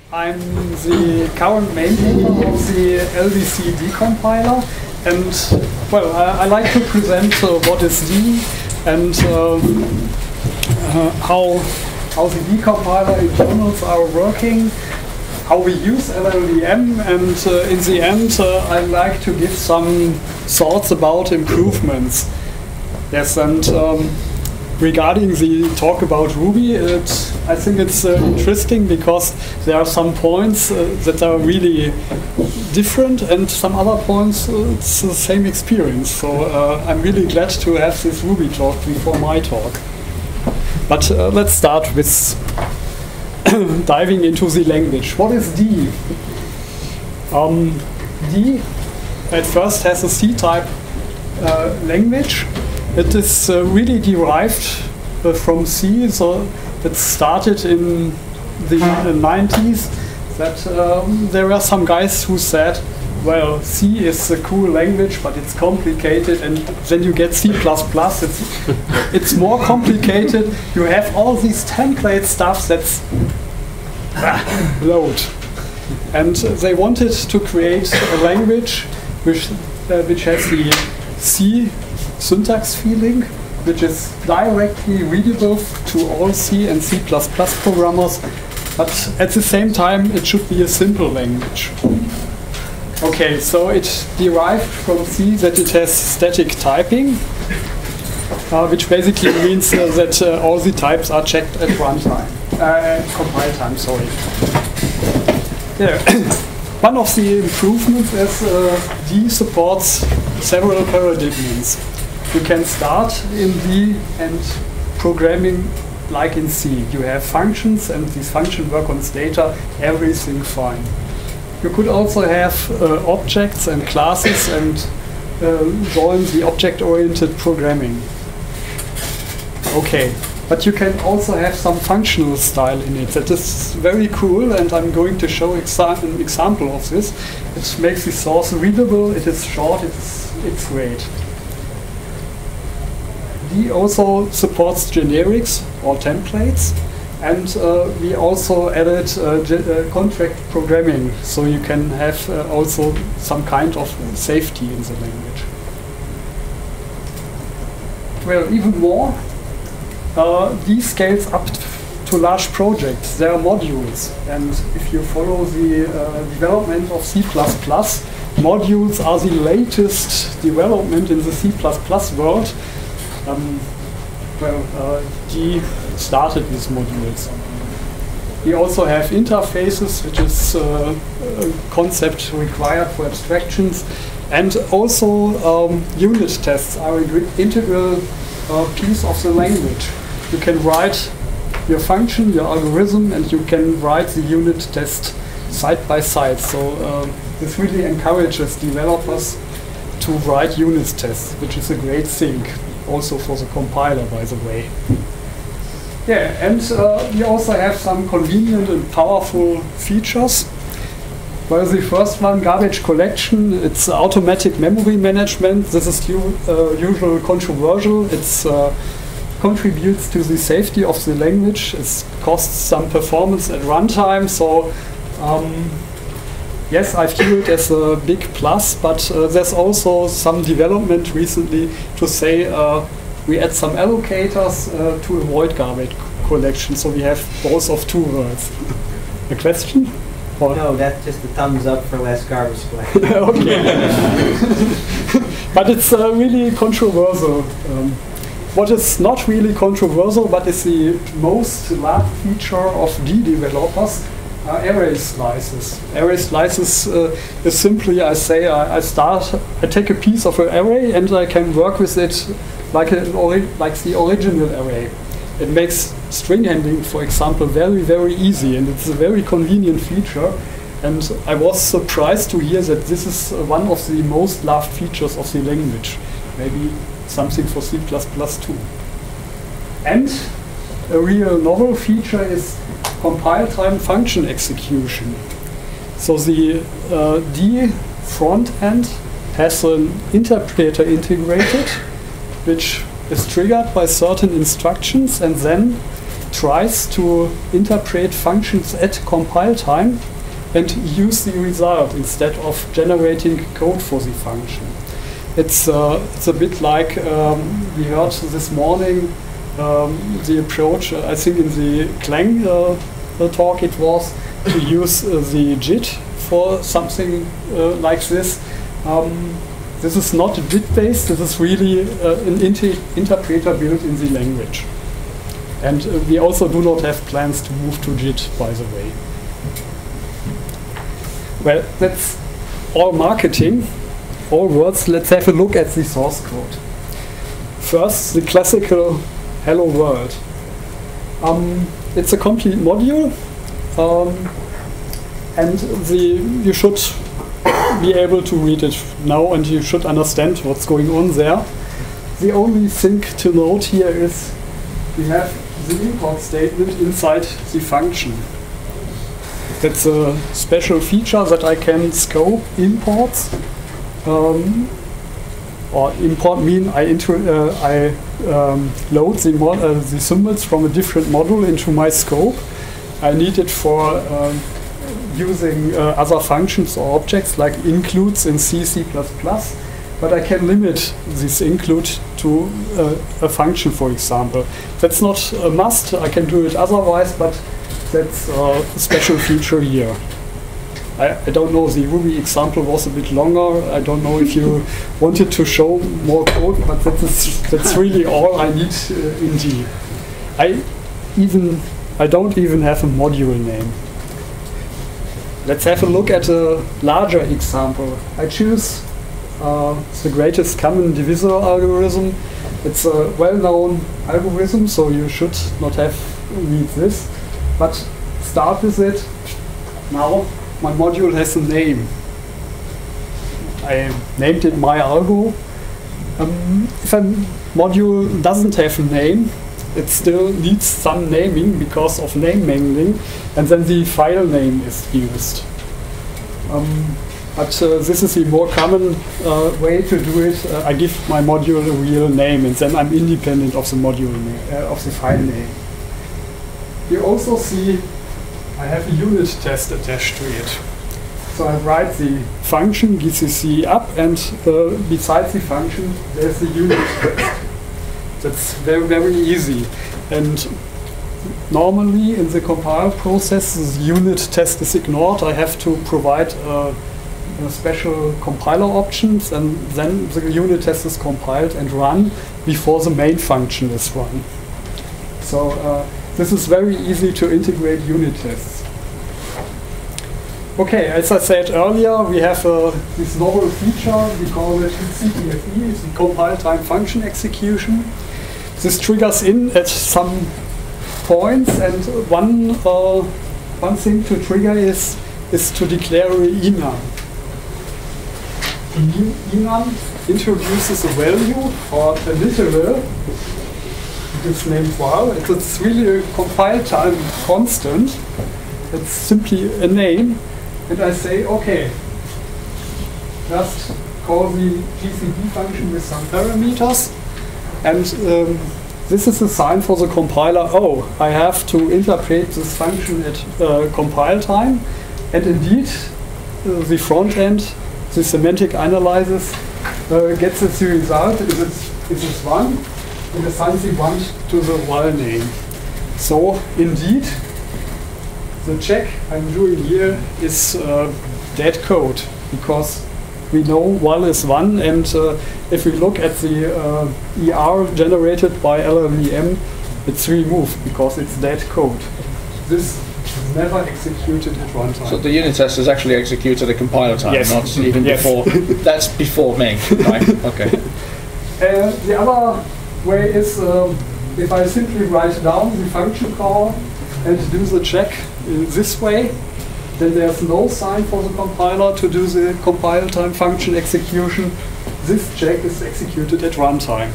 I'm the current maintainer of the LDC decompiler, and well, I like to present what is D and how the decompiler internals are working, how we use LLVM, and in the end I like to give some thoughts about improvements. Yes, and regarding the talk about Ruby, I think it's interesting because there are some points that are really different and some other points it's the same experience. So I'm really glad to have this Ruby talk before my talk. But let's start with diving into the language. What is D? D at first has a C-type language. It is really derived from C, so it started in the 90s that there were some guys who said, well, C is a cool language, but it's complicated, and then you get C++, it's more complicated, you have all these template stuff that's load. And they wanted to create a language which has the C syntax feeling, which is directly readable to all C and C++ programmers, but at the same time it should be a simple language. Okay, so it derived from C that it has static typing, which basically means that all the types are checked at runtime, compile time, sorry. Yeah. One of the improvements is D supports several paradigms. You can start in D and programming like in C. You have functions and these functions work on data, everything fine. You could also have objects and classes and join the object-oriented programming. Okay, but you can also have some functional style in it. That is very cool, and I'm going to show an example of this. It makes the source readable, it is short, it's great. D also supports generics or templates, and we also added contract programming, so you can have also some kind of safety in the language. Well, even more, D scales up to large projects. There are modules, and if you follow the development of C++, modules are the latest development in the C++ world. D started with modules. We also have interfaces, which is a concept required for abstractions, and also unit tests are an integral piece of the language. You can write your function, your algorithm, and you can write the unit test side by side. So this really encourages developers to write unit tests, which is a great thing. Also for the compiler, by the way. Yeah, and we also have some convenient and powerful features. Well, the first one, garbage collection, it's automatic memory management. This is usually controversial. It contributes to the safety of the language. It costs some performance at runtime, so yes, I feel it as a big plus, but there's also some development recently to say we add some allocators to avoid garbage collection, so we have both of two words. A question? Or no, that's just a thumbs up for less garbage collection. Okay. But it's really controversial. What is not really controversial, but is the most loved feature of D developers, array slices. Array slices is simply, I say, I take a piece of an array and I can work with it like the original array. It makes string handling, for example, very, very easy, and it's a very convenient feature. And I was surprised to hear that this is one of the most loved features of the language. Maybe something for C++ too. And a real novel feature is compile time function execution. So the D front end has an interpreter integrated, which is triggered by certain instructions, and then tries to interpret functions at compile time and use the result instead of generating code for the function. It's a bit like we heard this morning the approach, I think in the Clang talk it was, to use the JIT for something like this. This is not JIT-based, this is really an interpreter built in the language. And we also do not have plans to move to JIT, by the way. Well, that's all marketing, all words. Let's have a look at the source code. First, the classical Hello World. It's a complete module, and you should be able to read it now, and you should understand what's going on there. The only thing to note here is we have the import statement inside the function. That's a special feature that I can scope imports. Or import mean I load the symbols from a different module into my scope. I need it for using other functions or objects like includes in C, C++, but I can limit this include to a function, for example. That's not a must, I can do it otherwise, but that's a special feature here. I don't know, the Ruby example was a bit longer. I don't know if you wanted to show more code, but that's really all I need in G. I don't even have a module name. Let's have a look at a larger example. I choose the greatest common divisor algorithm. It's a well-known algorithm, so you should not have read this. But start with it. Now my module has a name. I named it my algo. If a module doesn't have a name, it still needs some naming because of name mangling, and then the file name is used. But this is the more common way to do it. I give my module a real name, and then I'm independent of the module name, of the file name. You also see I have a unit test attached to it. So I write the function gcc up, and besides the function there's the unit test. That's very, very easy. And normally in the compile process the unit test is ignored. I have to provide special compiler options, and then the unit test is compiled and run before the main function is run. So this is very easy to integrate unit tests. Okay, as I said earlier, we have this novel feature, we call it CTFE, it's the compile time function execution. This triggers in at some points, and one thing to trigger is to declare an enum. Enum introduces a value or a literal. It's named val. It's really a compile time constant. It's simply a name, and I say, okay, just call the GCD function with some parameters, and this is a sign for the compiler. Oh, I have to interpret this function at compile time, and indeed, the front end, the semantic analysis, gets the result. Is it 1? And assigns the 1 to the val name. So indeed, the check I'm doing here is dead code, because we know val is 1, and if we look at the ER generated by LLVM, it's removed because it's dead code. This is never executed at runtime. So the unit test is actually executed at compiler time, yes. not even before. That's before make, right? Okay. The other way is if I simply write down the function call and do the check this way, then there's no sign for the compiler to do the compile time function execution. This check is executed at runtime.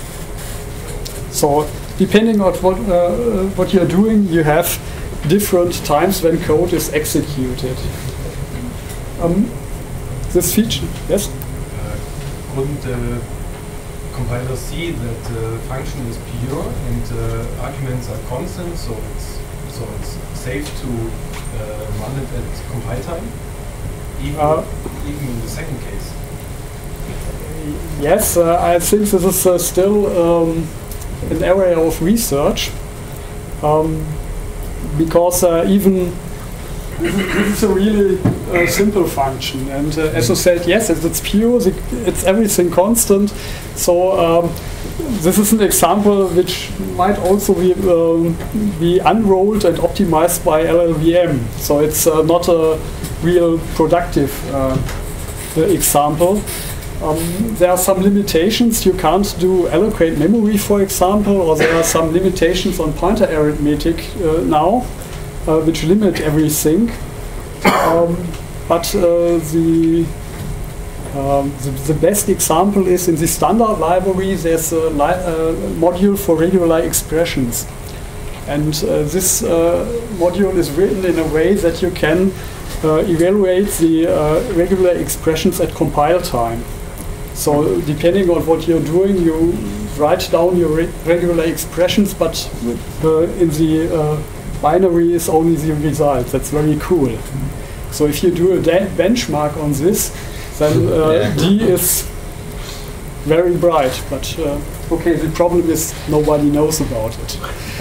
So depending on what you're doing, you have different times when code is executed. This feature, yes? compilers see that the function is pure and arguments are constant, so it's safe to run it at compile time, even in the second case. Yes, I think this is still an area of research, because even this is a really simple function, and as you said, yes, it's pure, it's everything constant. So this is an example which might also be unrolled and optimized by LLVM. So it's not a real productive example. There are some limitations. You can't do allocate memory, for example, or there are some limitations on pointer arithmetic now, which limit everything. But the best example is in the standard library. There's a module for regular expressions, and this module is written in a way that you can evaluate the regular expressions at compile time. So depending on what you're doing, you write down your regular expressions, but in the binary is only the result. That's very cool. So if you do a benchmark on this, then D is very bright. But okay, the problem is nobody knows about it.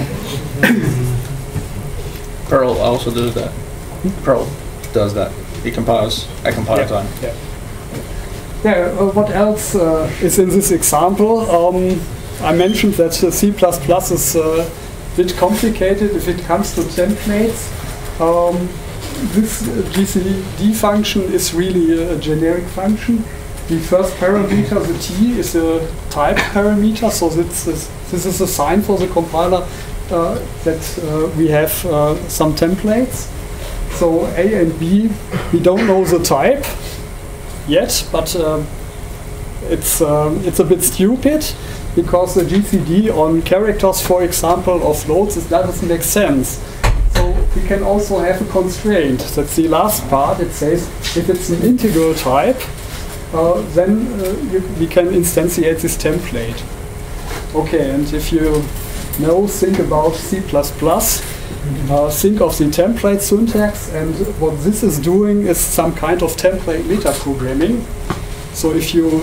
Perl also does that. Perl does that. It compiles at compile time. Yeah. Yeah, what else is in this example? I mentioned that C++ is a bit complicated if it comes to templates. This GCD function is really a generic function. The first parameter, the T, is a type parameter, so this is a sign for the compiler that we have some templates. So A and B, we don't know the type yet, but it's a bit stupid, because the GCD on characters, for example, of floats, it doesn't make sense. So we can also have a constraint. That's the last part. It says if it's an integral type, then we can instantiate this template. Okay, and if you think about C++, think of the template syntax, and what this is doing is some kind of template metaprogramming. So if you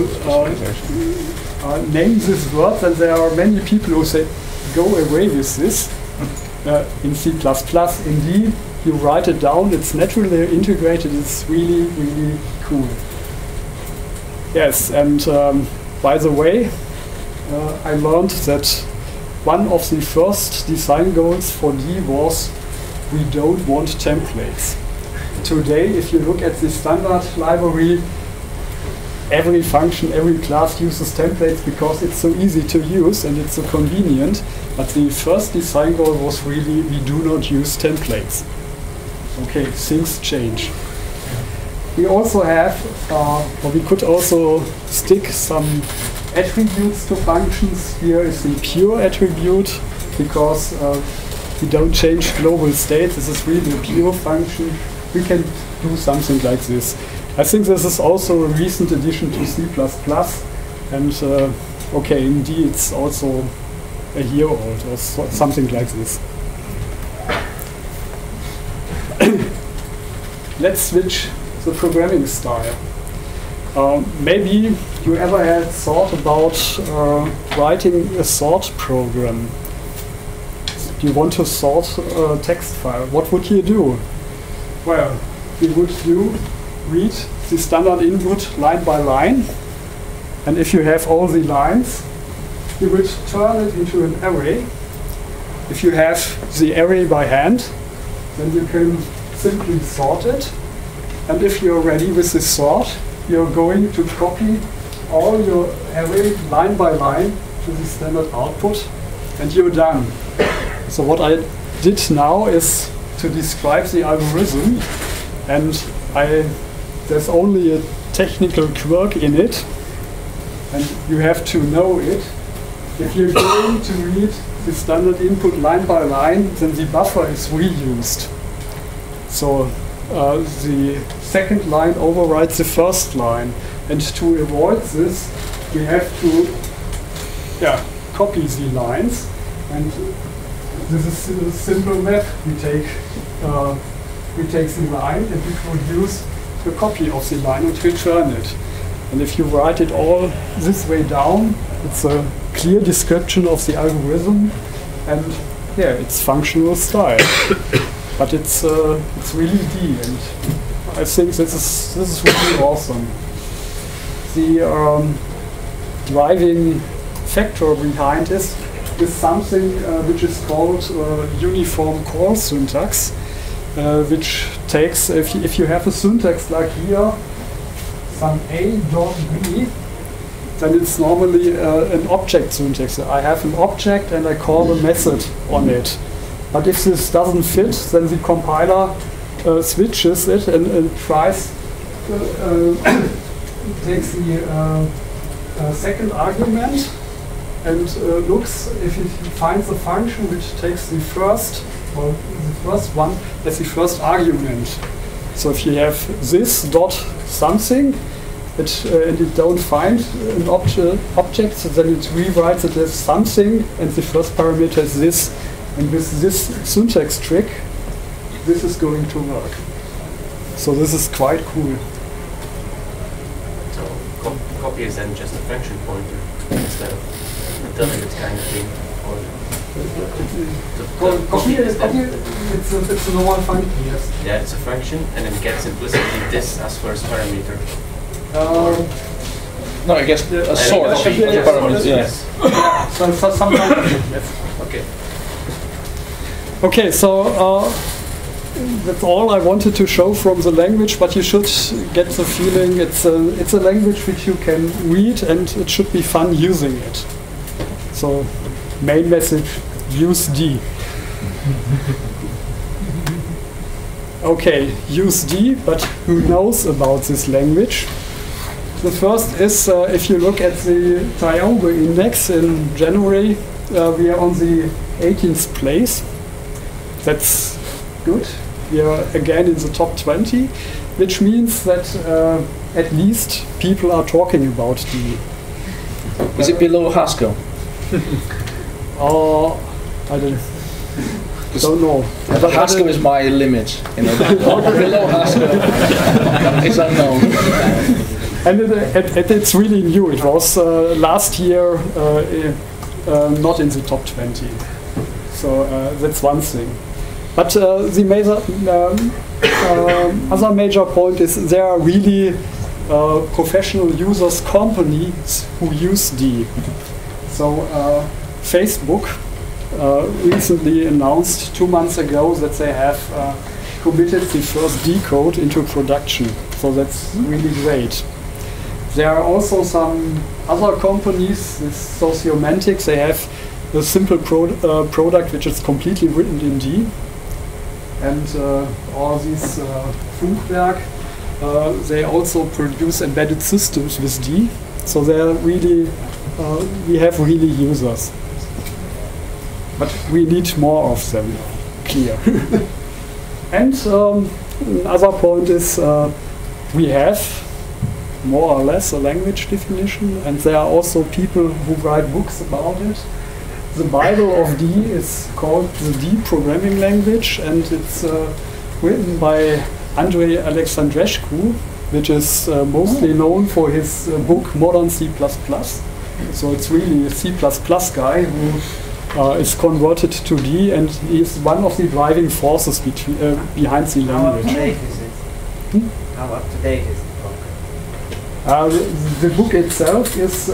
name this word, then there are many people who say, go away with this. In C++, indeed, you write it down, it's naturally integrated, it's really, really cool. Yes, and by the way, I learned that one of the first design goals for D was we don't want templates. Today, if you look at the standard library, every function, every class uses templates because it's so easy to use and it's so convenient. But the first design goal was really we do not use templates. Okay, things change. We also have, or we could also stick some attributes to functions. Here is the pure attribute, because we don't change global state. This is really a pure function. We can do something like this. I think this is also a recent addition to C++, and okay, indeed it's also a year old or something like this. Let's switch the programming style. Maybe you ever had thought about writing a sort program. You want to sort a text file. What would you do? Well, you would read the standard input line by line, and if you have all the lines, you would turn it into an array. If you have the array by hand, then you can simply sort it, and if you're ready with this sort, you're going to copy all your array line by line to the standard output, and you're done. So what I did now is to describe the algorithm, and there's only a technical quirk in it, and you have to know it. If you're going to read the standard input line by line, then the buffer is reused. So the second line overrides the first line, and to avoid this, we have to copy the lines, and this is a simple map. We take the line and we produce a copy of the line and return it. And if you write it all this way down, it's a clear description of the algorithm, and it's functional style. But it's really D, and I think this is really awesome. The driving factor behind this is something which is called uniform call syntax, which takes, if you have a syntax like here, some A dot B, then it's normally an object syntax. I have an object and I call a method on it. But if this doesn't fit, then the compiler switches it and tries, takes the second argument and looks if it finds a function which takes the first one as the first argument. So if you have this dot something, and you don't find an object, so then it rewrites it as something, and the first parameter is this. And with this syntax trick, this is going to work. So this is quite cool. So copy is then just a function pointer instead of a delegate kind of thing. Copy is it's a normal function, yes. Yeah, it's a function, and it gets implicitly this as first parameter. No, I guess a sort of parameters, yes. So sometimes, yes. Okay. Okay, so that's all I wanted to show from the language, but you should get the feeling it's a language which you can read, and it should be fun using it. So, main message, use D. Okay, use D, but who knows about this language? The first is, if you look at the Tioga index in January, we are on the 18th place. That's good. We are again in the top 20, which means that at least people are talking about D. Is it below Haskell? I don't know. But Haskell is my limit. You know, below Haskell is unknown. And it's really new. It was last year not in the top 20. So that's one thing. But the other major point is there are really professional users, companies who use D. So Facebook recently announced 2 months ago that they have committed the first D code into production. So that's really great. There are also some other companies, this Sociomantic, they have a simple product which is completely written in D. And all these Funkwerk, they also produce embedded systems with D. So they're really, we have really users. But we need more of them, clear. And another point is we have more or less a language definition, and there are also people who write books about it. The Bible of D is called the D programming language, and it's written by Andrei Alexandrescu, which is mostly known for his book Modern C++. So it's really a C++ guy who is converted to D, and he is one of the driving forces behind the language. How up to date is it? How up to date is the book? The book itself is,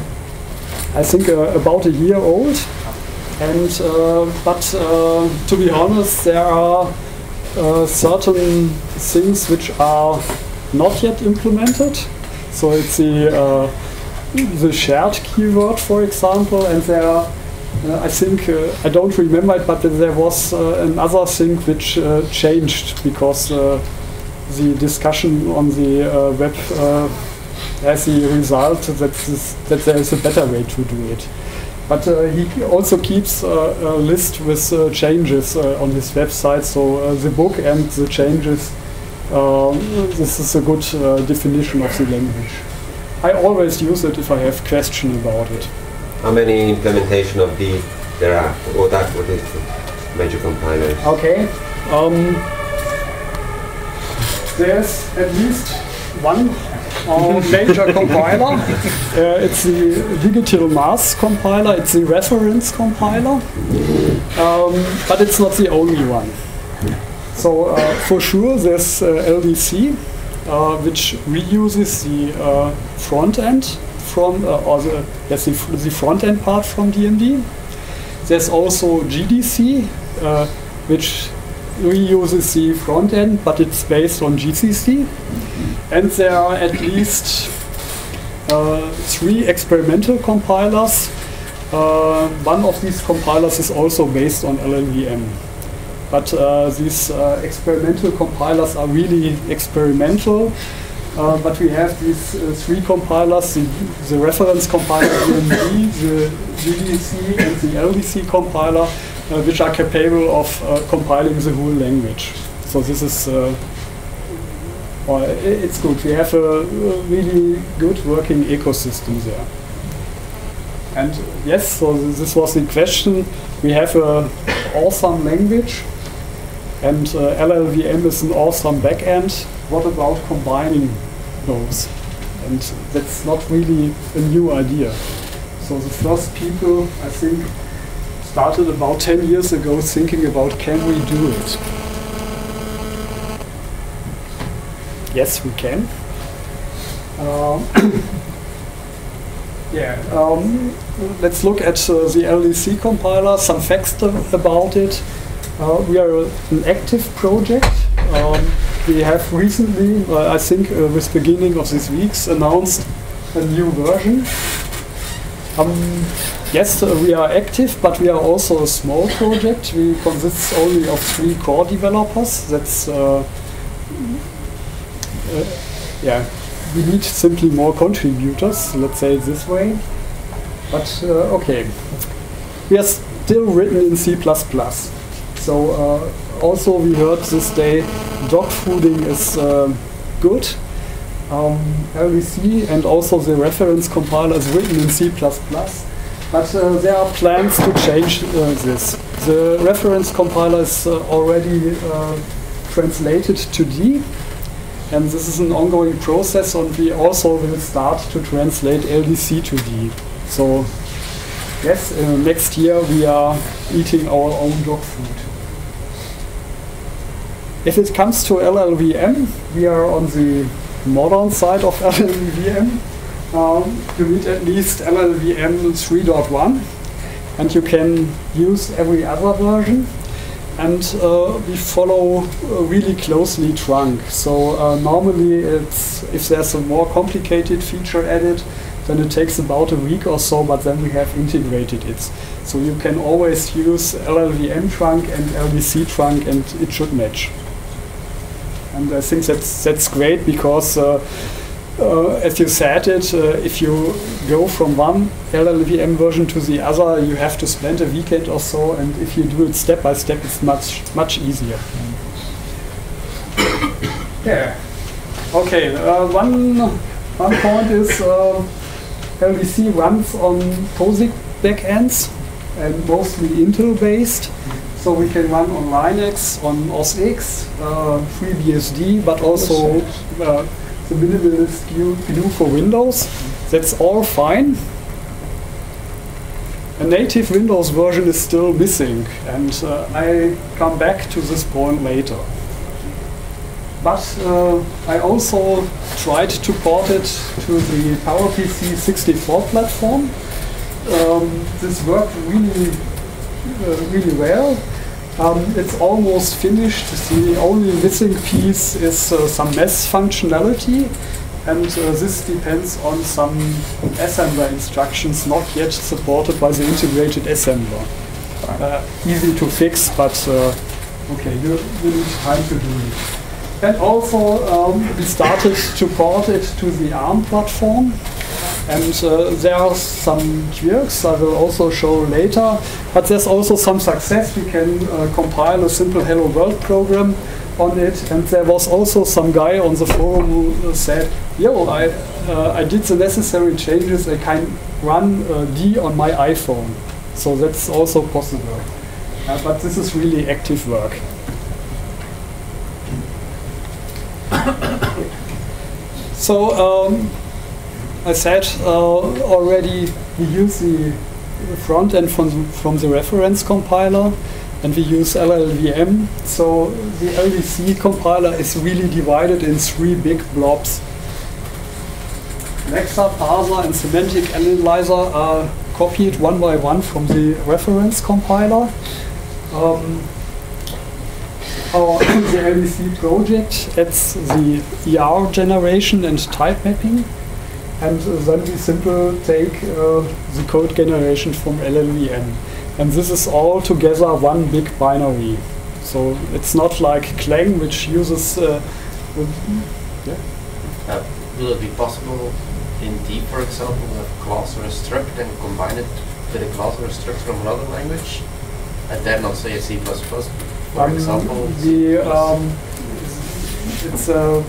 I think, about a year old. And but to be honest, there are certain things which are not yet implemented. So it's the shared keyword, for example, and there are, I think, I don't remember it, but there was another thing which changed because the discussion on the web has the result that there is a better way to do it. But he also keeps a list with changes on his website, so the book and the changes, this is a good definition of the language. I always use it if I have question about it. how many implementation of D there are? What is the major compilers? Okay. There's at least one major compiler. It's the Digital Mass compiler. It's the reference compiler, but it's not the only one. So for sure, there's LDC, which reuses the front end from the front end part from DMD. There's also GDC, which reuses the front end, but it's based on GCC. And there are at least 3 experimental compilers. One of these compilers is also based on LLVM. But these experimental compilers are really experimental. But we have these 3 compilers, the reference compiler DMD, the GDC and the LDC compiler, which are capable of compiling the whole language. So this is, it's good. We have a really good working ecosystem there. And yes, so this was the question. We have an awesome language, and LLVM is an awesome backend. What about combining those? And that's not really a new idea. So the first people, I think, started about 10 years ago thinking about, can we do it? Yes, we can. Let's look at the LDC compiler, some facts about it. We are an active project. We have recently, I think with beginning of this week, announced a new version. Yes, we are active, but we are also a small project. We consist only of 3 core developers. That's we need simply more contributors, let's say it this way. But okay, we are still written in C++. So also we heard this day dog fooding is good. LDC and also the reference compiler is written in C++. But there are plans to change this. The reference compiler is already translated to D. And this is an ongoing process, and we also will start to translate LDC to D. So yes, next year we are eating our own dog food. If it comes to LLVM, we are on the modern side of LLVM. You need at least LLVM 3.1, and you can use every other version. And we follow really closely trunk. So normally it's, if there's a more complicated feature added, then it takes about a week or so, but then we have integrated it. So you can always use LLVM trunk and LDC trunk, and it should match. And I think that's great, because as you said it, if you go from one LLVM version to the other, you have to spend a weekend or so, and if you do it step by step, it's much easier. Yeah. Okay. One point is LDC runs on POSIX backends and mostly Intel based. So we can run on Linux, on OS X, FreeBSD, but also the minimalist GNU for Windows. That's all fine. A native Windows version is still missing, and I come back to this point later. But I also tried to port it to the PowerPC 64 platform. This worked really well. It's almost finished. The only missing piece is some mesh functionality, and this depends on some assembler instructions not yet supported by the integrated assembler. Easy to fix, but okay, you need time to do it. And also we started to port it to the ARM platform. And there are some quirks I will also show later, but there's also some success. We can compile a simple Hello World program on it, and there was also some guy on the forum who said, yo, I did the necessary changes, I can run D on my iPhone. So that's also possible. But this is really active work. So I said already we use the front end from the reference compiler, and we use LLVM. So the LVC compiler is really divided in 3 big blobs. Lexa, parser, and semantic analyzer are copied one by one from the reference compiler. The LVC project adds the ER generation and type mapping, and then we simply take the code generation from LLVM. And this is all together one big binary. So it's not like Clang, which uses... Will it be possible in D, for example, to have class or a struct and combine it with a class or a struct from another language? And then not say a C++, for example? It's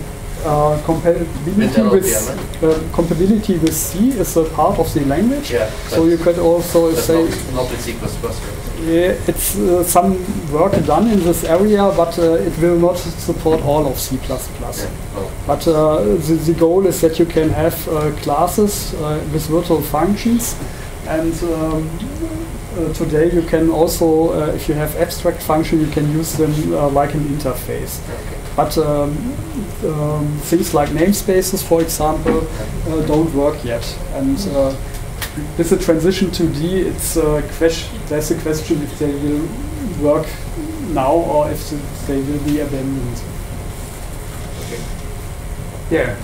compatibility with C is a part of the language. Yeah, so you could also say... Not with C++, right? Yeah, it's some work done in this area, but it will not support all of C++. Yeah, well. But the goal is that you can have classes with virtual functions, and today you can also, if you have abstract function, you can use them like an interface. Okay. But things like namespaces, for example, don't work yet. And with the transition to D, it's there's a question if they will work now or if they will be abandoned. Okay. Yeah.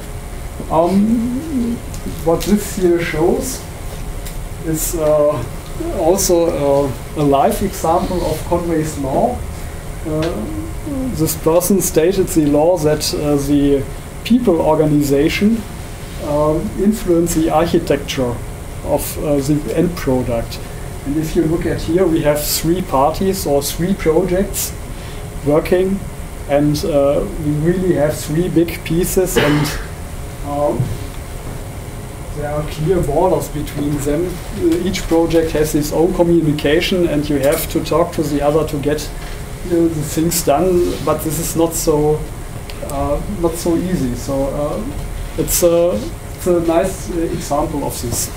What this here shows is also a live example of Conway's law. This person stated the law that the people organization influence the architecture of the end product. And if you look at here, we have 3 parties or 3 projects working, and we really have 3 big pieces, and there are clear borders between them. Each project has its own communication, and you have to talk to the other to get the things done. But this is not so easy. So it's a nice example of this.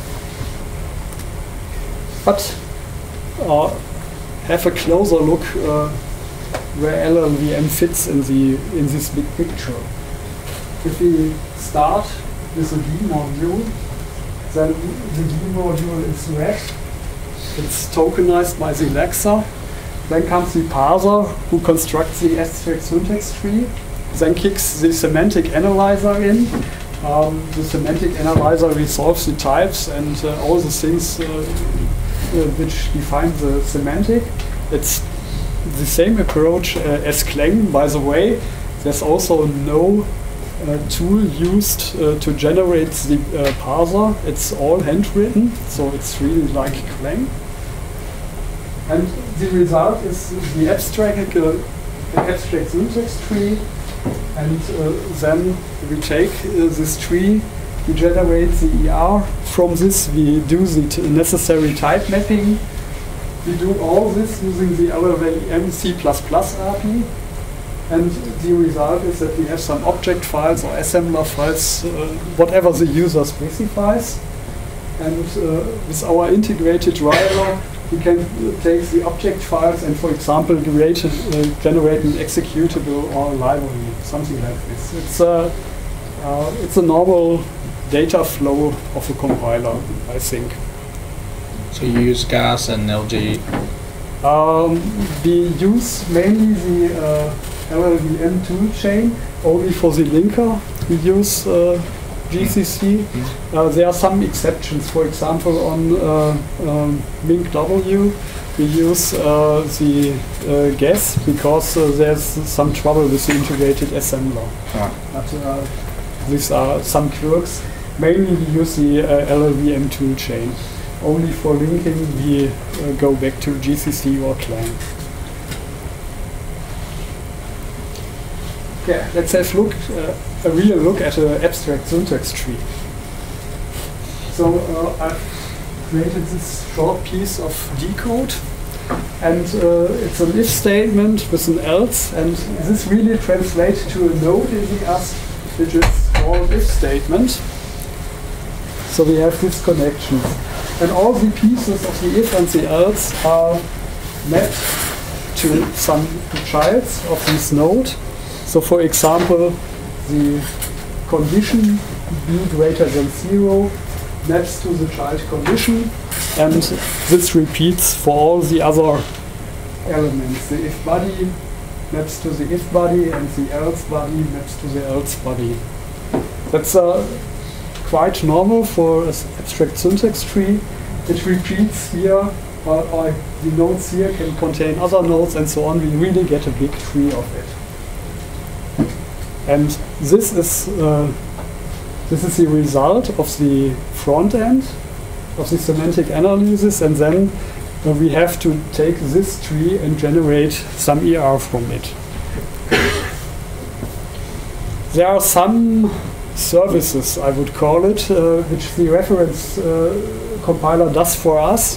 But have a closer look where LLVM fits in this big picture. If we start with the D module, then the D module is red. It's tokenized by the Lexa. Then comes the parser, who constructs the abstract syntax tree. Then kicks the semantic analyzer in. The semantic analyzer resolves the types and all the things which define the semantic. It's the same approach as Clang, by the way. There's also no tool used to generate the parser. It's all handwritten, so it's really like Clang. And the result is the abstract syntax tree, and then we take this tree, we generate the ER from this, we do the necessary type mapping, we do all this using the LLVM C++ API, and the result is that we have some object files or assembler files, whatever the user specifies, and with our integrated driver we can take the object files and, for example, generate an executable or a library, something like this. It's a normal data flow of a compiler, I think. So you use GAS and LG? We use mainly the LLVM toolchain, only for the linker we use GCC. There are some exceptions. For example, on MinkW we use the GAS because there's some trouble with the integrated assembler. But these are some quirks. Mainly we use the LLVM toolchain. Only for linking we go back to GCC or Clang. Yeah, let's have a real look at an abstract syntax tree. So I've created this short piece of D code, and it's an if statement with an else, and this really translates to a node in the ASP, which is called if statement. So we have this connection, and all the pieces of the if and the else are mapped to some childs of this node. So for example, the condition b greater than 0 maps to the child condition, and this repeats for all the other elements. The if body maps to the if body, and the else body maps to the else body. That's quite normal for an abstract syntax tree. It repeats here, or the nodes here can contain other nodes and so on. We really get a big tree of it. And this is the result of the front end of the semantic analysis, and then we have to take this tree and generate some ER from it. There are some services, I would call it, which the reference compiler does for us.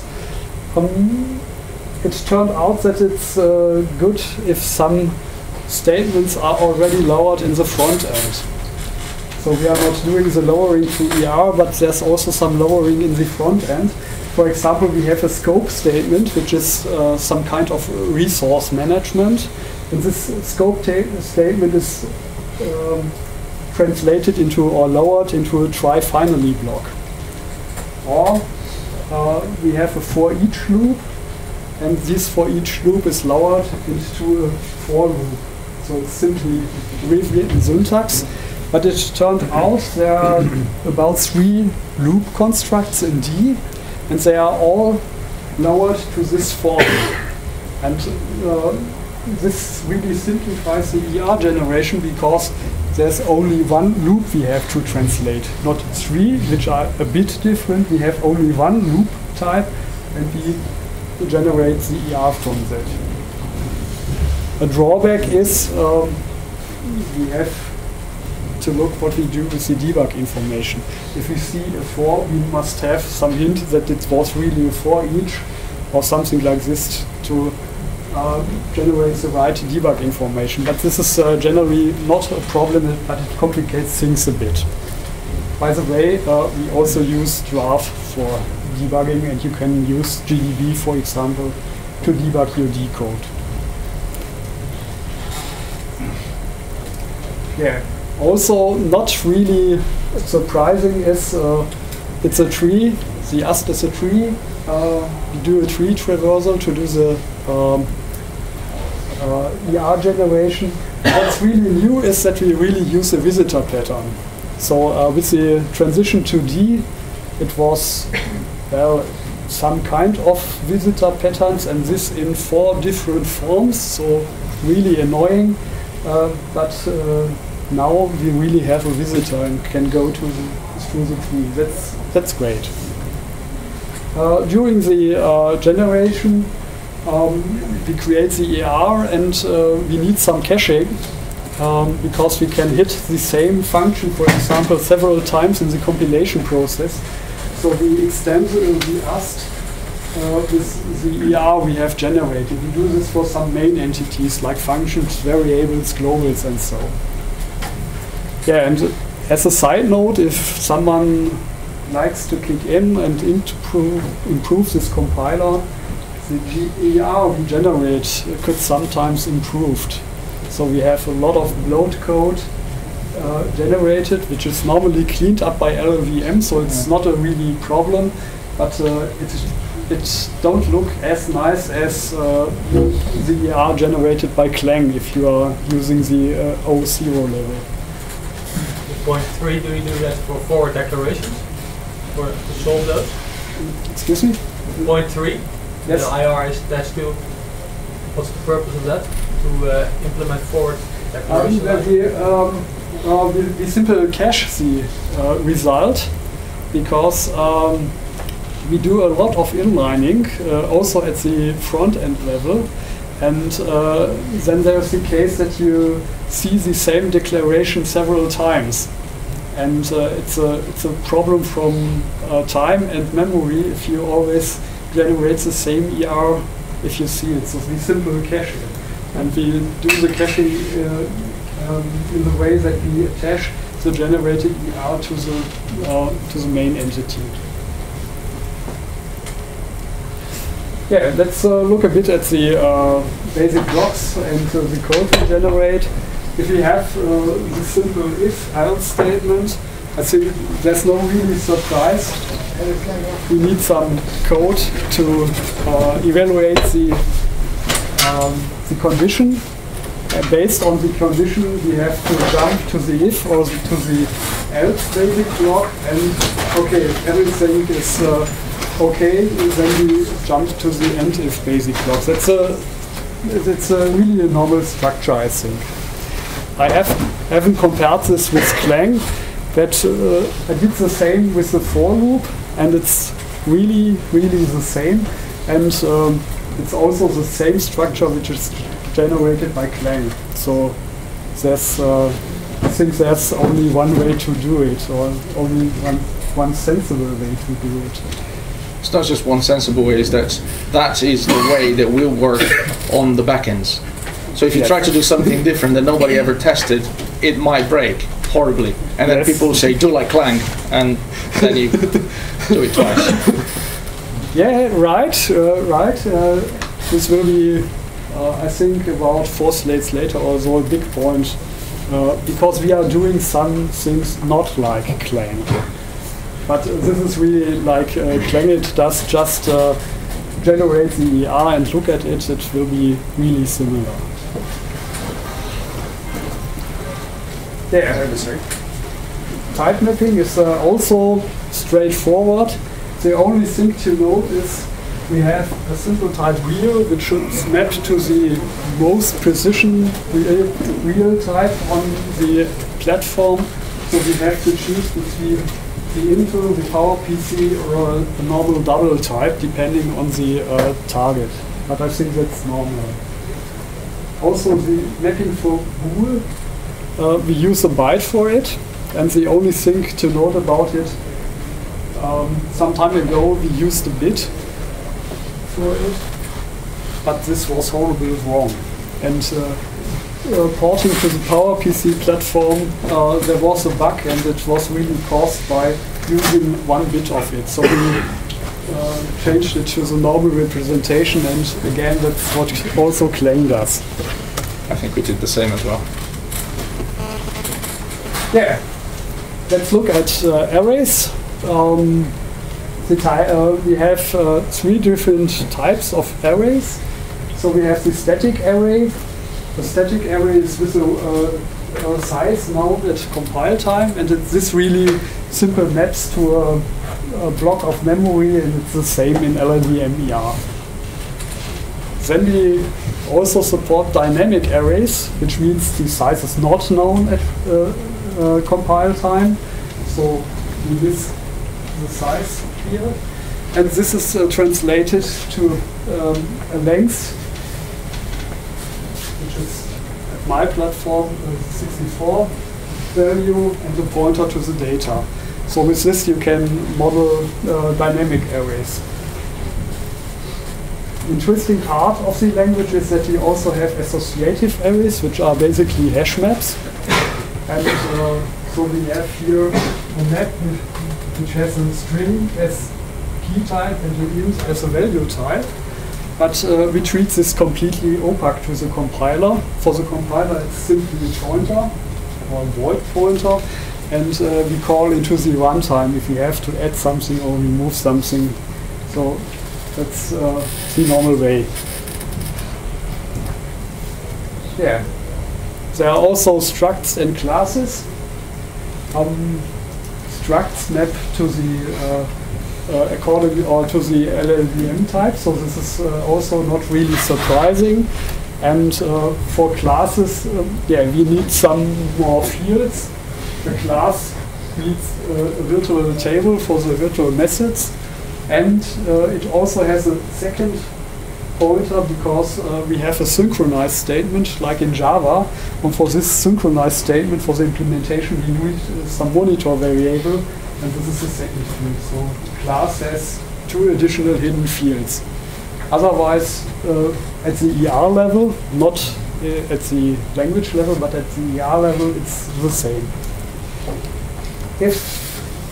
It turned out that it's good if some statements are already lowered in the front end. So we are not doing the lowering to ER, but there's also some lowering in the front end. For example, we have a scope statement, which is some kind of resource management. And this scope statement is translated into or lowered into a try finally block. Or we have a for each loop, and this for each loop is lowered into a for loop. So it's simply rewritten syntax. But it turned out there are about 3 loop constructs in D, and they are all lowered to this form. And this really simplifies the ER generation, because there's only one loop we have to translate, not 3, which are a bit different. We have only one loop type, and we generate the ER from that. A drawback is we have to look what we do with the debug information. If we see a for, we must have some hint that it was really a for each or something like this to generate the right debug information. But this is generally not a problem, but it complicates things a bit. By the way, we also use Draft for debugging, and you can use GDB, for example, to debug your D code. Yeah. Also, not really surprising is it's a tree. The AST is a tree. We do a tree traversal to do the ER generation. What's really new is that we really use a visitor pattern. So with the transition to D, it was some kind of visitor patterns, and this in 4 different forms. So really annoying, but now we really have a visitor and can go through the tree. That's great. During the generation, we create the ER, and we need some caching because we can hit the same function, for example, several times in the compilation process. So we extend the AST with the ER we have generated. We do this for some main entities like functions, variables, globals, and so. Yeah, and as a side note, if someone likes to kick in and improve this compiler, the ER we generate could sometimes improved. So we have a lot of bloat code generated, which is normally cleaned up by LLVM, so it's not a really problem, but it don't look as nice as the ER generated by Clang if you are using the 0 level. Point 3, do you do that for forward declarations? For to solve those? Excuse me? Point 3, yes. The IR is attached to. What's the purpose of that? To implement forward declarations? We simply cache the result, because we do a lot of inlining, also at the front end level. And then there's the case that you see the same declaration several times. And it's a problem from time and memory if you always generate the same ER if you see it. So we simple cache it. And we do the caching in the way that we attach the generated ER to the main entity. Yeah, let's look a bit at the basic blocks and the code we generate. If we have the simple if-else statement, I think there's no really surprise. We need some code to evaluate the condition. Based on the condition, we have to jump to the if or to the else basic block, and okay, if everything is okay, then we jump to the end if basic block. That's really a normal structure, I think. I haven't compared this with Clang, but I did the same with the for loop, and it's really the same, and it's also the same structure which is generated by Clang. So there's, I think there's only one way to do it, or only one sensible way to do it. It's not just one sensible way, is that is the way that will work on the backends. So if you try to do something different that nobody ever tested, it might break horribly. And then people say, do like Clang, and then you do it twice. Yeah, right. This will be, I think, about 4 slates later or so, a big point, because we are doing some things not like Clang. But this is really like Clang. It does just generate the ER and look at it. It will be really similar. Yeah. Type mapping is also straightforward. The only thing to note is we have a simple type real, which should map to the most precision real type on the platform. So we have to choose between the Intel, the PowerPC, or a normal double type, depending on the target. But I think that's normal. Also, the mapping for bool, we use a byte for it, and the only thing to note about it, some time ago we used a bit for it, but this was horribly wrong. And porting to the PowerPC platform, there was a bug, and it was really caused by using 1 bit of it. So we changed it to the normal representation, and again, that's what also Clang does. I think we did the same as well. Yeah, let's look at arrays. We have 3 different types of arrays. So we have the static array. The static array is with a size known at compile time, and this really simple maps to a block of memory, and it's the same in LLVM-ER. Then we also support dynamic arrays, which means the size is not known at compile time. So we list the size here, and this is translated to a length, which is at my platform 64 value, and the pointer to the data. So with this you can model dynamic arrays. Interesting part of the language is that we also have associative arrays, which are basically hash maps. And so we have here a map which has a string as key type and an int as a value type. But we treat this completely opaque to the compiler. For the compiler, it's simply a pointer or a void pointer, and we call into the runtime if we have to add something or remove something. So that's the normal way. Yeah. There are also structs and classes. Structs map to the accordingly or to the LLVM type, so this is also not really surprising. And for classes, we need some more fields. The class needs a virtual table for the virtual methods, and it also has a second pointer because we have a synchronized statement like in Java, and for this synchronized statement, for the implementation, we need some monitor variable, and this is the second field. So class has 2 additional hidden fields. Otherwise, at the ER level, not at the language level, but at the ER level, it's the same. If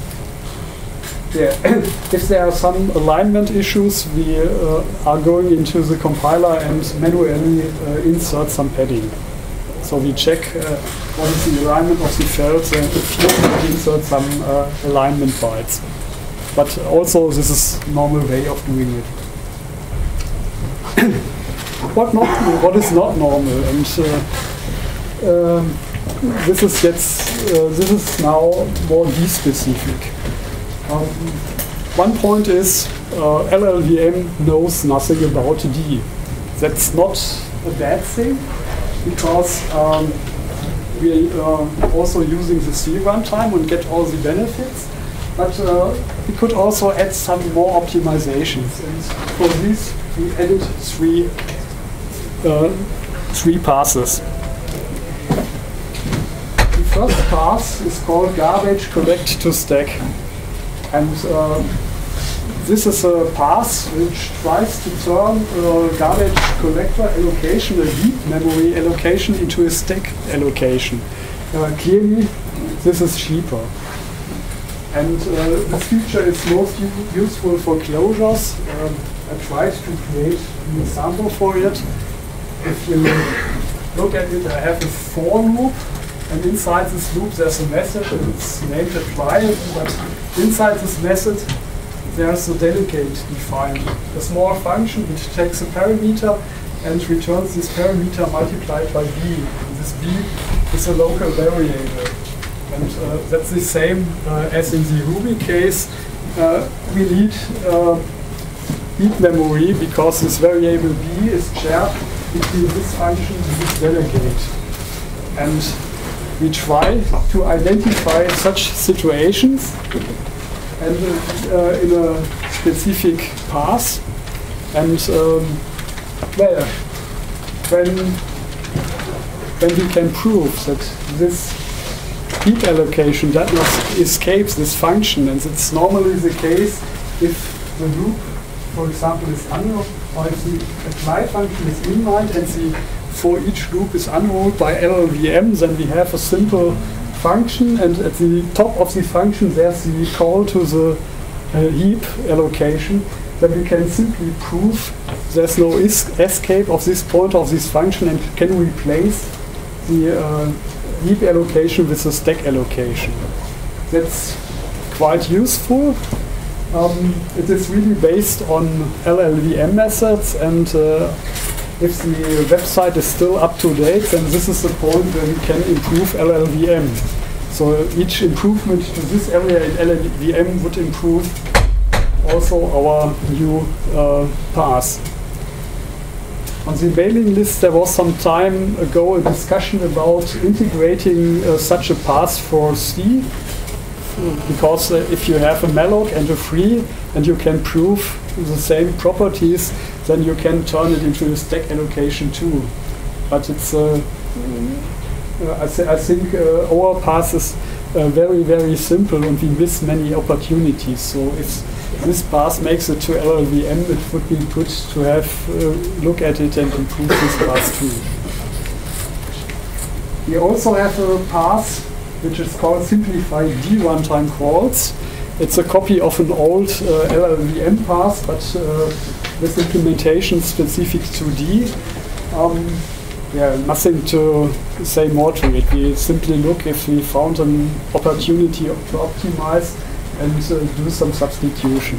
there are some alignment issues, we are going into the compiler and manually insert some padding. So we check what is the alignment of the fields and insert some alignment bytes. But also this is normal way of doing it. What is not normal, and this is now more D-specific. One point is LLVM knows nothing about D. That's not a bad thing, because we are also using the C runtime and get all the benefits. But we could also add some more optimizations, and for this we added three passes. The first pass is called garbage collect to stack, and this is a pass which tries to turn a garbage collector allocation, a heap memory allocation, into a stack allocation. Clearly, this is cheaper. And this feature is most useful for closures. I tried to create an example for it. If you look at it, I have a for loop, and inside this loop there's a method, and it's named a try, but inside this method there's a delegate defined, a small function which takes a parameter and returns this parameter multiplied by b. And this b is a local variable. And that's the same as in the Ruby case. We need heap memory because this variable b is shared between this function and this delegate. And we try to identify such situations and in a specific path. And well, when we can prove that this heap allocation that not escapes this function, and it's normally the case if the loop, for example, is unrolled, or if the apply function is inlined and the for each loop is unrolled by LLVM, then we have a simple function, and at the top of the function there's the call to the heap allocation. Then we can simply prove there's no escape of this point of this function and can replace the heap allocation with a stack allocation. That's quite useful. It is really based on LLVM methods, and if the website is still up to date, then this is the point where we can improve LLVM. So each improvement to this area in LLVM would improve also our new path. On the mailing list there was some time ago a discussion about integrating such a path for C, because if you have a malloc and a free and you can prove the same properties, then you can turn it into a stack allocation too. But it's I think our path is very, very simple, and we miss many opportunities. So if this path makes it to LLVM, it would be good to have look at it and improve this path too. We also have a path which is called simplified D runtime calls. It's a copy of an old LLVM path, but with implementation specific to D. Yeah, nothing to say more to it. We simply look if we found an opportunity to optimize and do some substitution.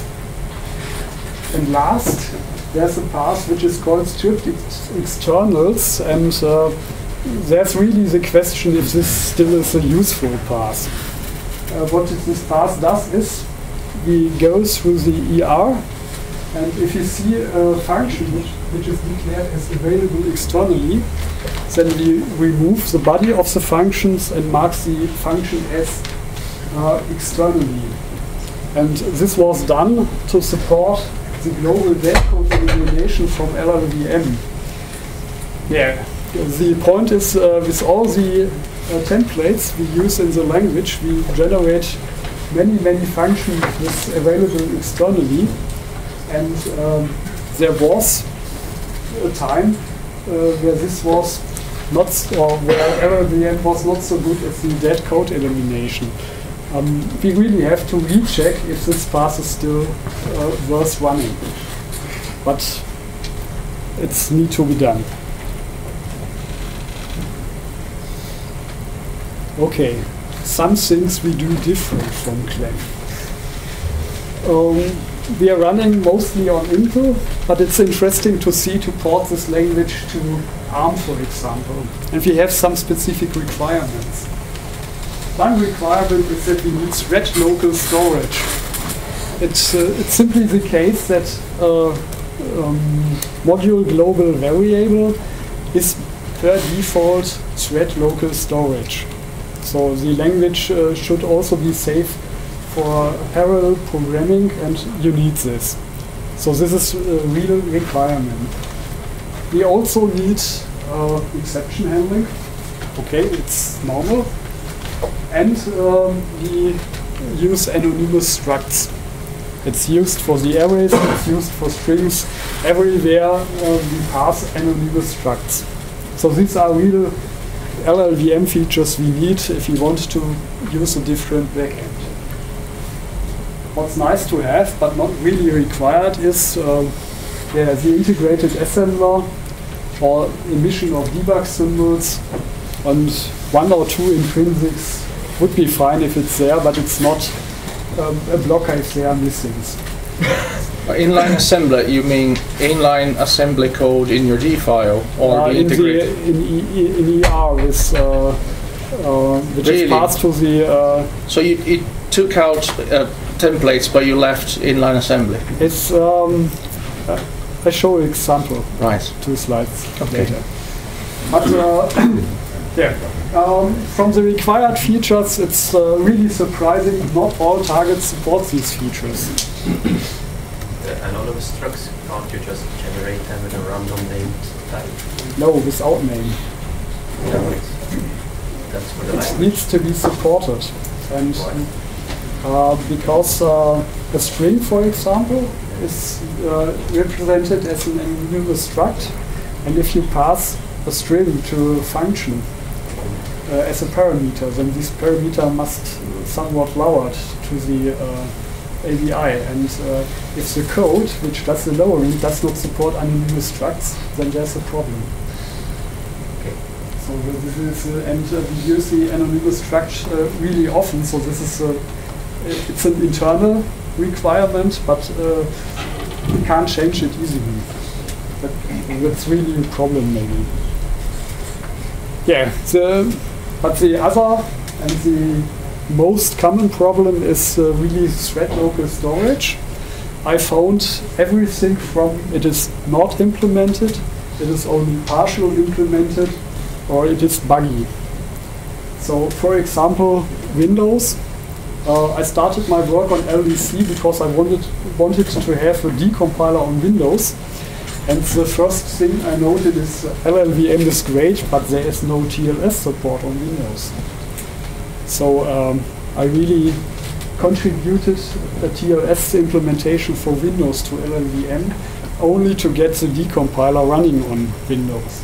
And last, there's a path which is called stripped externals, and there's really the question if this still is a useful path. What this path does is we go through the ER, and if you see a function which is declared as available externally, then we remove the body of the functions and mark the function as externally. And this was done to support the global Datecode elimination from LLVM. Yeah, the point is with all the templates we use in the language, we generate many functions with available externally, and there was a time where this was not, or where LLVM was not so good at the Datecode elimination. We really have to recheck if this path is still worth running, but it's need to be done. Okay, some things we do different from Clang. We are running mostly on Intel, but it's interesting to see to port this language to ARM, for example, and we have some specific requirements. One requirement is that we need thread local storage. It's simply the case that module global variable is per default thread local storage. So the language should also be safe for parallel programming, and you need this. So this is a real requirement. We also need exception handling. Okay, it's normal. And we use anonymous structs. It's used for the arrays, it's used for strings. Everywhere we pass anonymous structs. So these are real LLVM features we need if we want to use a different backend. What's nice to have, but not really required, is the integrated assembler or emission of debug symbols, and one or two intrinsics would be fine if it's there, but it's not a blocker if they are missing. Inline assembler, you mean inline assembly code in your D file, or the integrated? In ER is which Really? is passed to the. So you took out templates, but you left inline assembly. It's I show an example. Right. 2 slides Okay. later. But yeah, from the required features, it's really surprising. Not all targets support these features. The anonymous structs, can't you just generate them in a random named type? No, without name. No, that's for the It language. needs to be supported, and because a string, for example, is represented as an anonymous struct, and if you pass a string to a function as a parameter, then this parameter must somewhat lowered to the ABI, and if the code, which does the lowering, does not support anonymous structs, then there's a problem. Okay. So this is, and we use the anonymous struct really often. So this is it's an internal requirement, but you can't change it easily. That's really a problem, maybe. Yeah. But the other and the most common problem is really thread local storage. I found everything from it is not implemented, it is only partially implemented, or it is buggy. So, for example, Windows. I started my work on LDC because I wanted to have a decompiler on Windows. And the first thing I noted is LLVM is great, but there is no TLS support on Windows. So I really contributed a TLS implementation for Windows to LLVM only to get the decompiler running on Windows.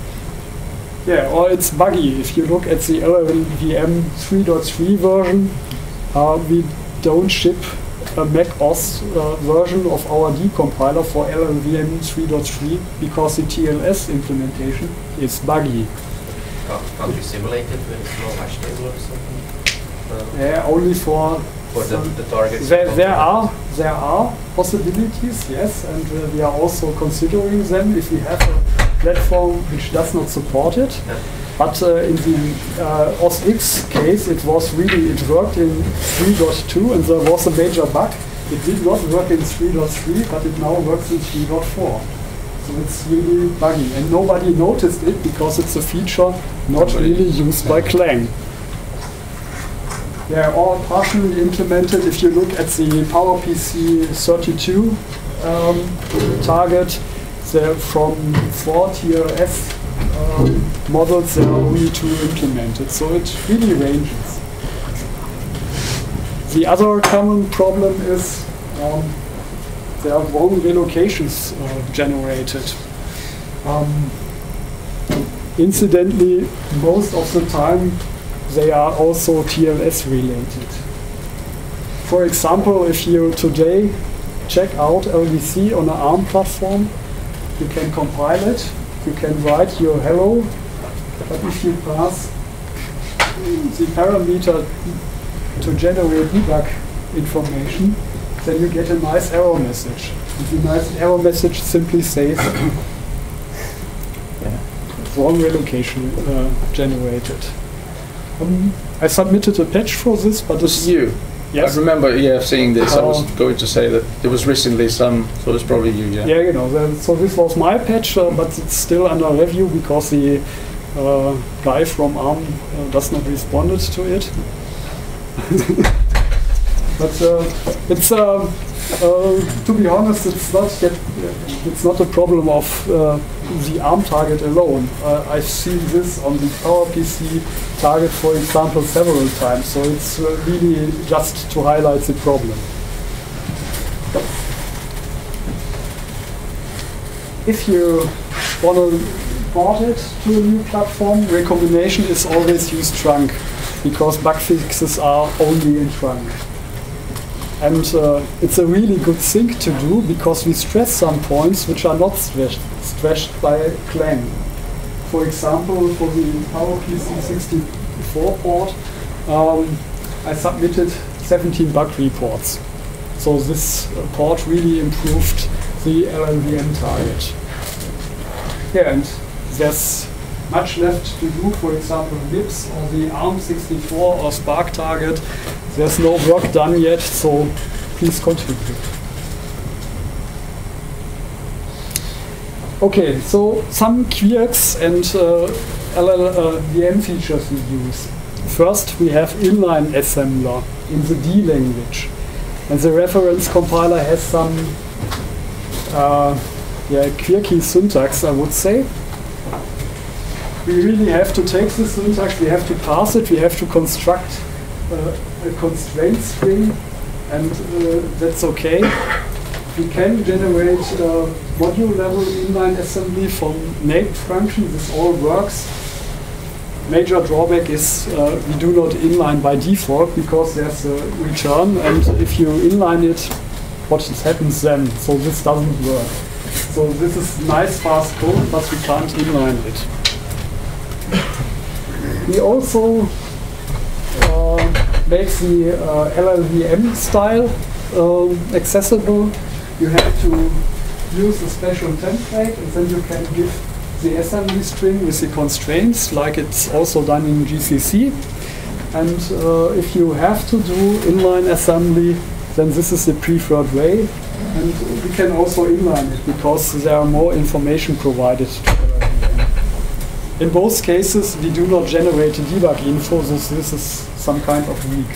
Yeah, or it's buggy. If you look at the LLVM 3.3 version, we don't ship a Mac OS version of our decompiler for LLVM 3.3 because the TLS implementation is buggy. Can't you simulate it with a small hash table or something? Yeah, only for the targets. There are possibilities, yes, and we are also considering them if we have a platform which does not support it. Yeah. But in the OS X case, it worked in 3.2, and there was a major bug. It did not work in 3.3, but it now works in 3.4. So it's really buggy, and nobody noticed it because it's a feature not really used by Clang. They are all partially implemented. If you look at the PowerPC 32 target. They're from 4 TLS models there are only 2 implemented, so it really ranges. The other common problem is there are wrong relocations generated. Incidentally, most of the time they are also TLS related. For example, if you today check out LVC on an ARM platform, you can compile it, you can write your hello, but if you pass the parameter to generate debug information, then you get a nice error message. And the nice error message simply says wrong relocation generated. I submitted a patch for this, but This is you. Yes. I remember seeing this. I was going to say that there was recently some, so it's probably you, yeah. Yeah, you know, so this was my patch, but it's still under review because the guy from ARM does not respond to it. But it's to be honest, it's not a problem of the ARM target alone. I've seen this on the PowerPC target, for example, several times. So it's really just to highlight the problem. If you want to port it to a new platform, recommendation is always use trunk, because bug fixes are only in trunk. And it's a really good thing to do because we stress some points which are not stressed by Clang. For example, for the PowerPC 64 port, I submitted 17 bug reports. So this port really improved the LLVM target. Yeah, and there's much left to do, for example, MIPS or the ARM64 or Spark target. There's no work done yet, so please contribute. Okay, so some quirks and LLVM features we use. First, we have inline assembler in the D language. And the reference compiler has some quirky syntax, I would say. We really have to take the syntax, we have to parse it, we have to construct a constraint string, and that's okay. We can generate module level inline assembly from named function. This all works. Major drawback is we do not inline by default because there's a return, and if you inline it, what happens then? So this doesn't work. So this is nice fast code, but we can't inline it. We also make the LLVM style accessible. You have to use a special template, and then you can give the assembly string with the constraints, like it's also done in GCC. And if you have to do inline assembly, then this is the preferred way. And we can also inline it because there are more information provided to LLVM. In both cases, we do not generate a debug info, so this is some kind of weak.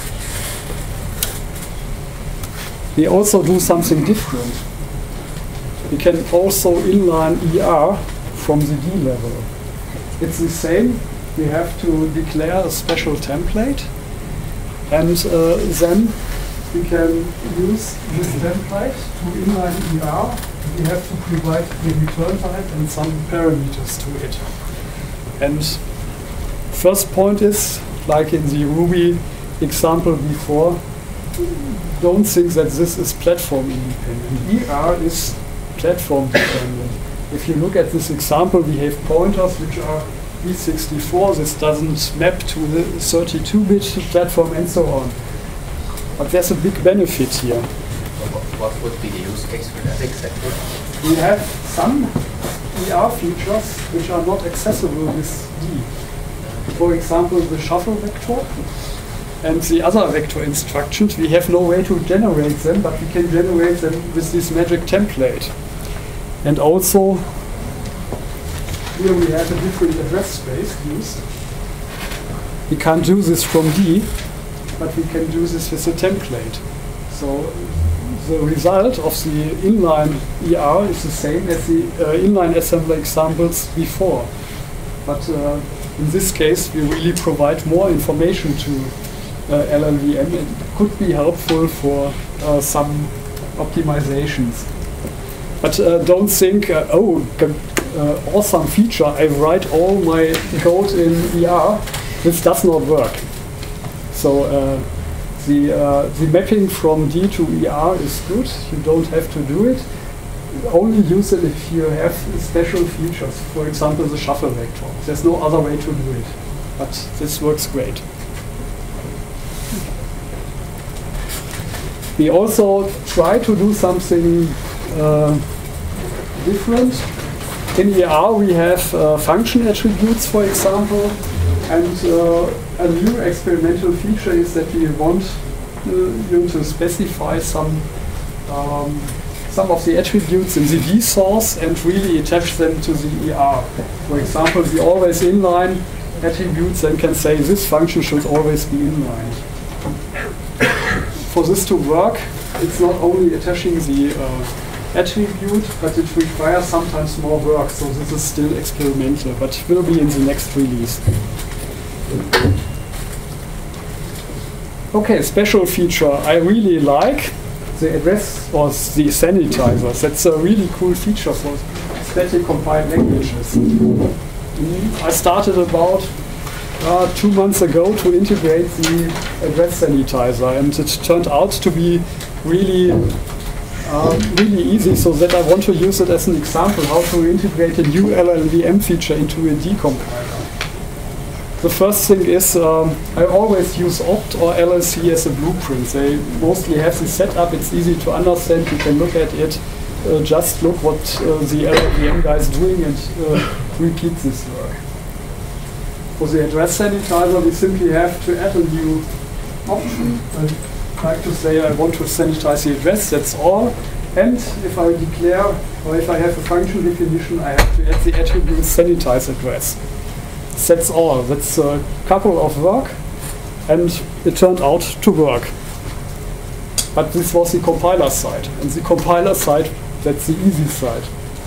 We also do something different. We can also inline ER from the D level. It's the same. We have to declare a special template, and then we can use this template to inline ER. We have to provide the return type and some parameters to it. And first point is, like in the Ruby example before, don't think that this is platform independent. ER is platform dependent. If you look at this example, we have pointers which are E64. This doesn't map to the 32-bit platform and so on. But there's a big benefit here. What would be the use case for that exactly? We have some ER features which are not accessible with D. For example, the shuffle vector and the other vector instructions. We have no way to generate them, but we can generate them with this magic template. And also, here we have a different address space used. We can't do this from D, but we can do this with a template. So the result of the inline ER is the same as the inline assembler examples before. But in this case, we really provide more information to LLVM. It could be helpful for some optimizations. But don't think, awesome feature, I write all my code in ER. This does not work. So the mapping from D to ER is good. You don't have to do it. Only use it if you have special features. For example, the shuffle vector. There's no other way to do it. But this works great. We also try to do something different. In ER we have function attributes, for example, and a new experimental feature is that we want you to specify some of the attributes in the D source and really attach them to the ER. For example, the always inline attributes then can say this function should always be inline. For this to work, it's not only attaching the attribute, but it requires sometimes more work, so this is still experimental, but will be in the next release. Okay, special feature I really like, the address or the sanitizers. That's a really cool feature for static compiled languages. I started about 2 months ago to integrate the address sanitizer, and it turned out to be really easy, so that I want to use it as an example how to integrate a new LLVM feature into a decompiler. The first thing is I always use opt or LLC as a blueprint. They mostly have the setup, it's easy to understand, you can look at it, just look what the LLVM guy is doing and repeat this work. For the address sanitizer we simply have to add a new option. I like to say I want to sanitize the address, that's all. And if I declare, or if I have a function definition, I have to add the attribute sanitize address. That's all. That's a couple of work, and it turned out to work. But this was the compiler side, and the compiler side, that's the easy side.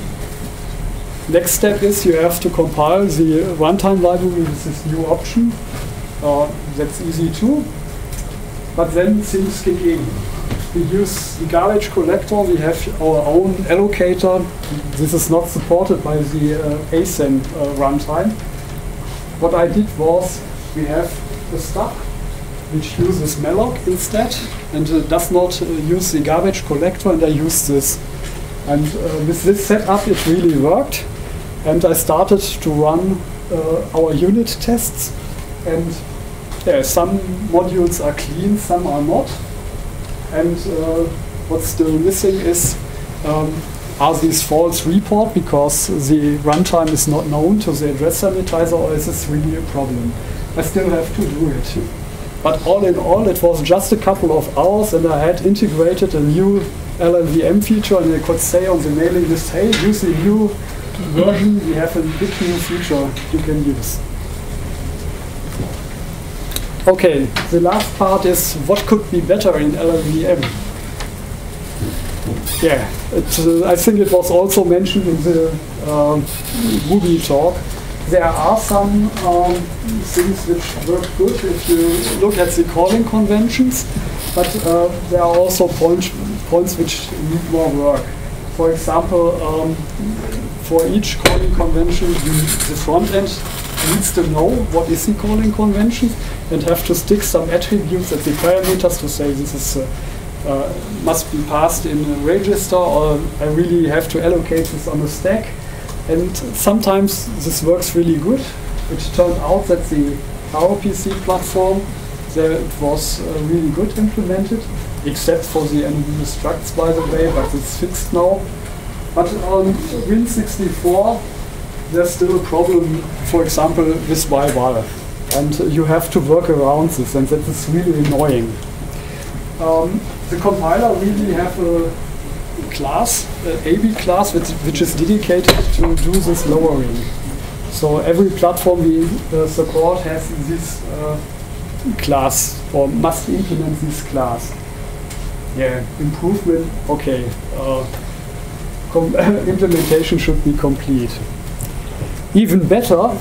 Next step is you have to compile the runtime library with this new option. That's easy too. But then things kick in. We use the garbage collector, we have our own allocator. This is not supported by the ASEN runtime. What I did was, we have a stub which uses malloc instead and does not use the garbage collector, and I use this. And with this setup it really worked, and I started to run our unit tests, and some modules are clean, some are not. And what's still missing is are these faults report because the runtime is not known to the address sanitizer, or is this really a problem? I still have to do it. But all in all, it was just a couple of hours, and I had integrated a new LLVM feature, and I could say on the mailing list, hey, use the new version, we have a big new feature you can use. Okay, the last part is what could be better in LLVM. Yeah, I think it was also mentioned in the Ruby talk. There are some things which work good if you look at the calling conventions, but there are also points which need more work. For example, for each calling convention, the front end needs to know what is the calling convention and have to stick some attributes at the parameters to say this is must be passed in a register, or I really have to allocate this on a stack. And sometimes this works really good. It turned out that the PowerPC platform, there it was really good implemented, except for the NV structs, by the way, but it's fixed now. But on Win64, there's still a problem, for example, with YVAL. And you have to work around this, and that is really annoying. The compiler really have a class, an AB class, which is dedicated to do this lowering. So every platform we support has this class, or must implement this class. Yeah, improvement. Okay. Implementation should be complete. Even better,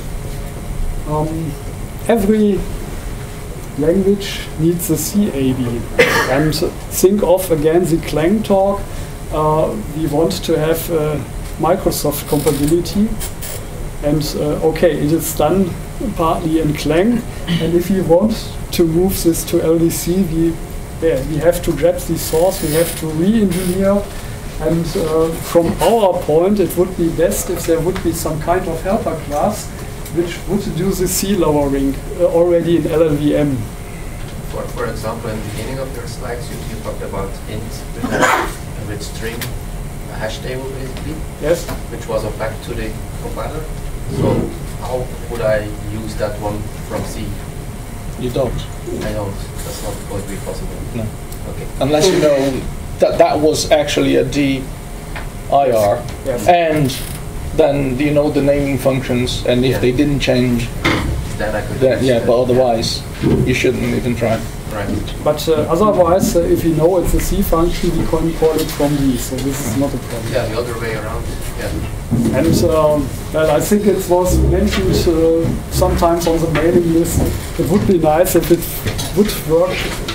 every language needs a CAB. And think of again the Clang talk. We want to have Microsoft compatibility. And okay, it is done partly in Clang. And if we want to move this to LDC, we have to grab the source, we have to re-engineer. And from our point, it would be best if there would be some kind of helper class which would do the C lowering already in LLVM. For example, in the beginning of your slides, you talked about int with string, a hash table basically, Yes. which was back to the compiler. So how would I use that one from C? You don't. I don't. That's not going to be possible. No. Okay. Unless you know that that was actually a dir, Yes. and then you know the naming functions, and if Yeah. they didn't change, Then I could then use yeah, that. but otherwise you shouldn't even try. Right. But otherwise, if you know it's a C function, we can call it from D, so this is not a problem. Yeah, the other way around. Yeah. And well, I think it was mentioned sometimes on the mailing list. It would be nice if it would work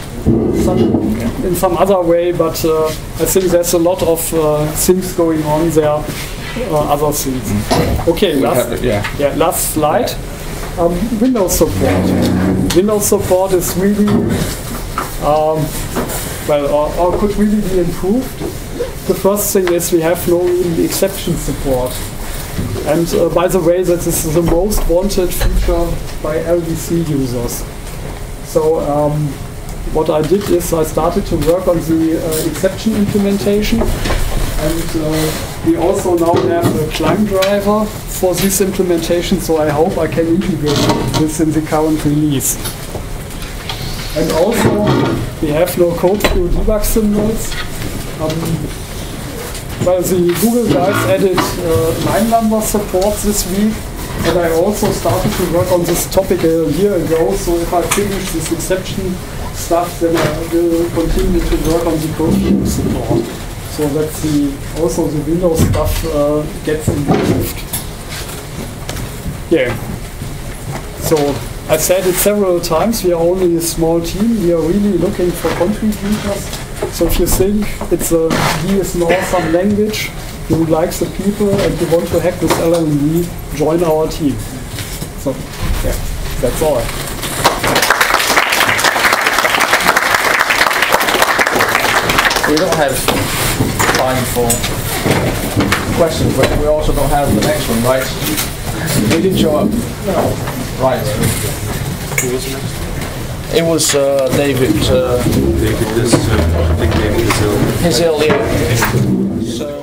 in some other way, but I think there's a lot of things going on there, other things. Okay, We last, have it, yeah. last slide. Windows support. Windows support is really, or could really be improved. The first thing is we have no really exception support. And by the way, that is the most wanted feature by LDC users. So what I did is I started to work on the exception implementation, and we also now have a Clang driver for this implementation, so I hope I can integrate this in the current release. And also, we have no code through debug symbols. Well, the Google guys added line number support this week, and I also started to work on this topic a year ago, so if I finish this exception stuff, then I will continue to work on the code through support. So that also the Windows stuff gets improved. Yeah. So I said it several times, we are only a small team. We are really looking for contributors. So if you think D is an awesome language, you like the people and you want to hack with LLVM, join our team. So yeah, that's all. We don't have time for questions, but we also don't have the next one, right? We didn't show up. Right. Who was next? It was David. David, I think David Hill. Hill, yeah. So.